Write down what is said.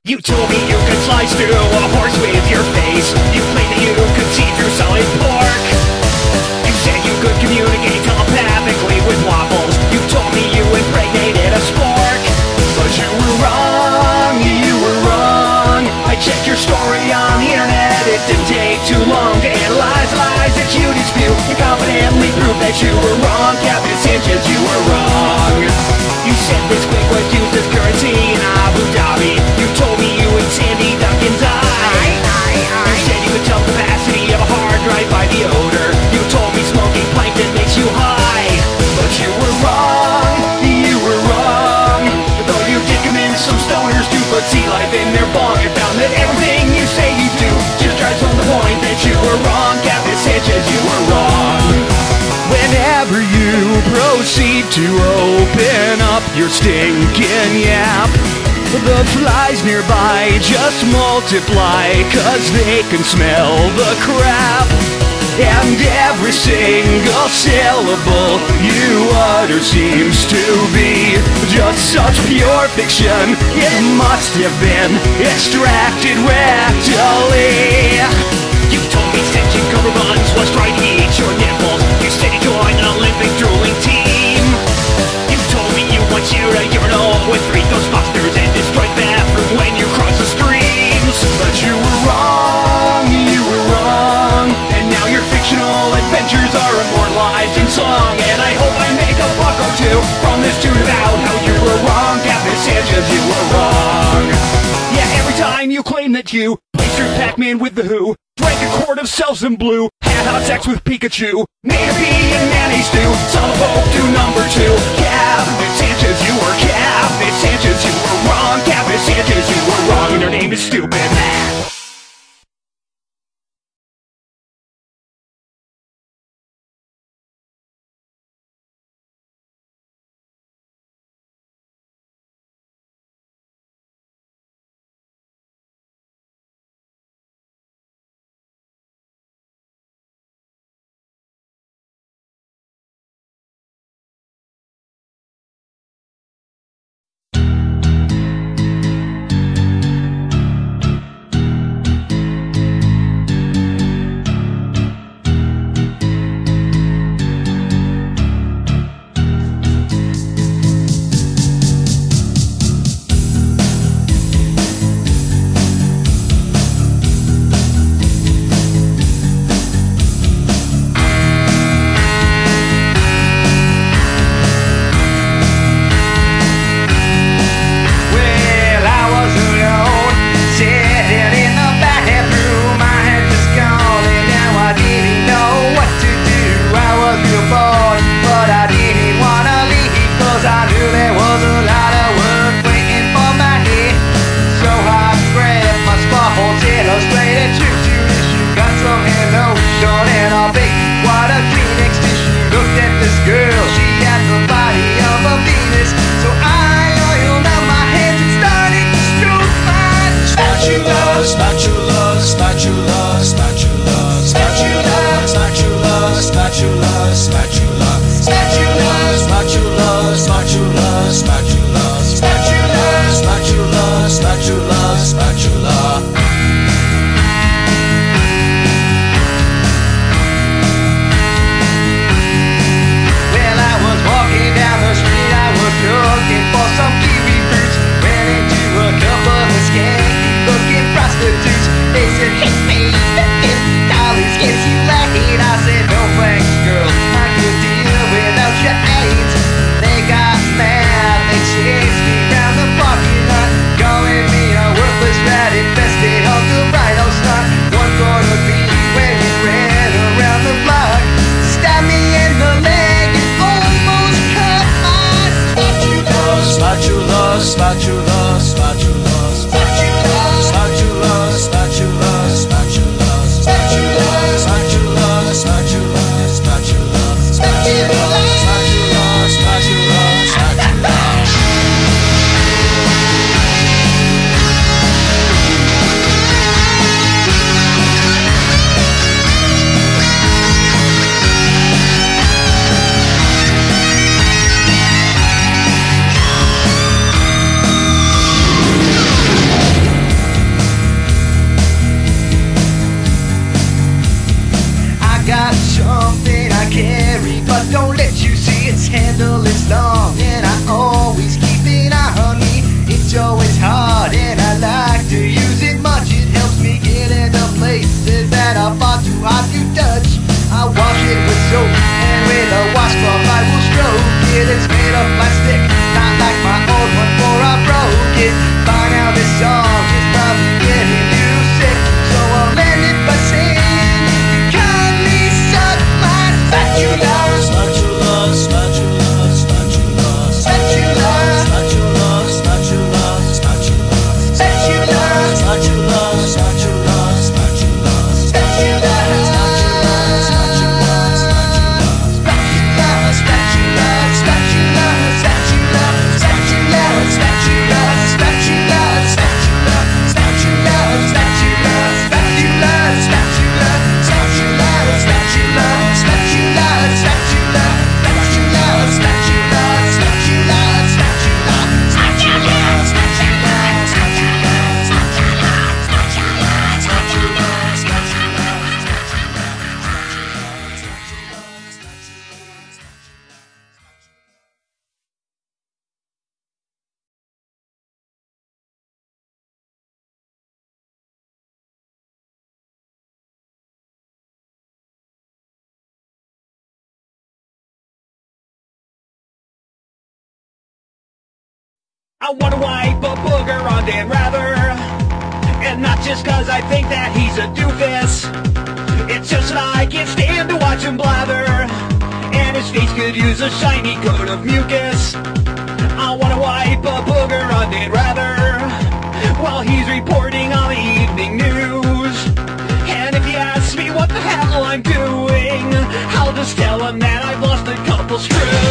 You told me you could slice through a horse with your face. You claimed that you could see through solid pork. You said you could communicate telepathically with waffles. You told me you impregnated a spork. But you were wrong, you were wrong. I checked your story on the internet. It didn't take too long to analyze lies that you dispute. You confidently proved that you were wrong. Captain Sanchez, you were wrong. You said this quick was used as currency in Abu Dhabi. You told me you and Sandy Duncan's eye. You said you could tell the capacity of a hard drive by the odor. You told me smoking plankton makes you high. But you were wrong, you were wrong. Though you did convince some stoners to put sea life in their bong, and found that everything you say you do just drives home the point that you were wrong. Captain Sanchez, you were wrong. Whenever you proceed to open up your stinking yap, the flies nearby just multiply, 'cause they can smell the crap. And every single syllable you utter seems to be just such pure fiction. It must have been extracted rectally. You told me sentient cover buns was trying to eat your nipples. You said you joined an Olympic drooling team. You told me you once shared a urinal with 3 Ghostbusters and destroyed the bathroom when you crossed the streams. But you were wrong, you were wrong. And now your fictional adventures are immortalized in song. And I hope I make a buck or two from this tune about how you were wrong. Captain Sanchez, you were wrong. Yeah, every time you claim that you played through Pac-Man with the Who, drank a quart of Selsun Blue, had hot sex with Pikachu, made a pea and mayonnaise stew, saw the Pope do number 2. Captain Sanchez, you were Captain Sanchez, you were wrong. Captain Sanchez, you were wrong, and your name is stupid. know it's hard and I like to use it much. It helps me get into places that are far too hard to touch. I wash it with soap and with a washcloth I will stroke it. It's made of plastic, not like my old one before I broke it. By now this song is probably getting you sick, so I'll end it by saying you kindly suck my spatula. Spatula, spatula, spatula, spatula, spatula, spatula, spatula, spatula, spatula, spatula, spatula, spatula. I wanna wipe a booger on Dan Rather, and not just cause I think that he's a doofus. It's just that I can't stand to watch him blather, and his face could use a shiny coat of mucus. I wanna wipe a booger on Dan Rather while he's reporting on the evening news. And if he asks me what the hell I'm doing, I'll just tell him that I've lost a couple screws.